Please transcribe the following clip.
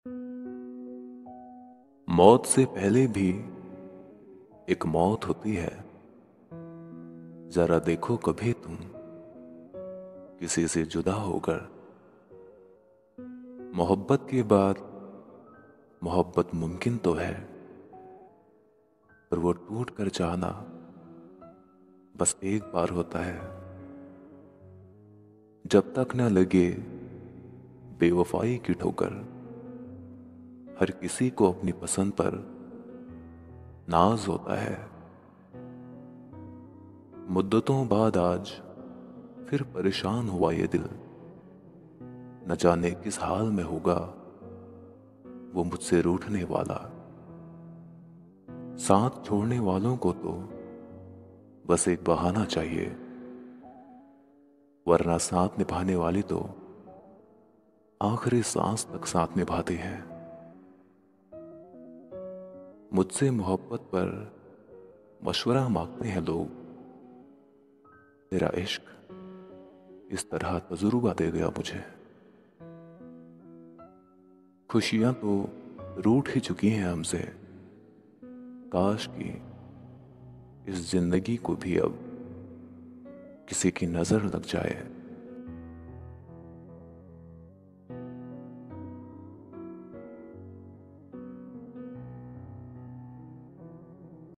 मौत से पहले भी एक मौत होती है। जरा देखो कभी तुम किसी से जुदा होकर। मोहब्बत के बाद मोहब्बत मुमकिन तो है, पर वो टूट कर चाहना बस एक बार होता है। जब तक न लगे बेवफाई की ठोकर, हर किसी को अपनी पसंद पर नाज होता है। मुद्दतों बाद आज फिर परेशान हुआ ये दिल, न जाने किस हाल में होगा वो मुझसे रूठने वाला। साथ छोड़ने वालों को तो बस एक बहाना चाहिए, वरना साथ निभाने वाली तो आखिरी सांस तक साथ निभाते हैं। मुझसे मोहब्बत पर मशवरा मांगते हैं लोग। तेरा इश्क इस तरह तजुर्बा दे गया मुझे। खुशियां तो रूठ ही चुकी हैं हमसे। काश कि इस जिंदगी को भी अब किसी की नजर लग जाए।